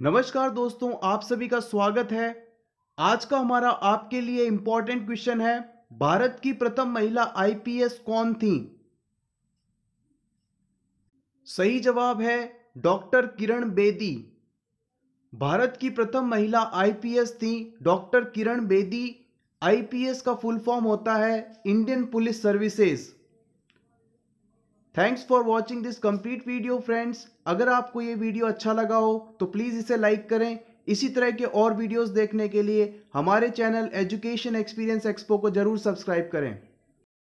नमस्कार दोस्तों, आप सभी का स्वागत है। आज का हमारा आपके लिए इंपॉर्टेंट क्वेश्चन है, भारत की प्रथम महिला आईपीएस कौन थी? सही जवाब है डॉक्टर किरण बेदी। भारत की प्रथम महिला आईपीएस थी डॉक्टर किरण बेदी। आईपीएस का फुल फॉर्म होता है Indian police services. Thanks for watching this complete video friends. अगर आपको ये वीडियो अच्छा लगा हो तो प्लीज़ इसे लाइक करें। इसी तरह के और वीडियोस देखने के लिए हमारे चैनल एजुकेशन एक्सपीरियंस एक्सपो को जरूर सब्सक्राइब करें।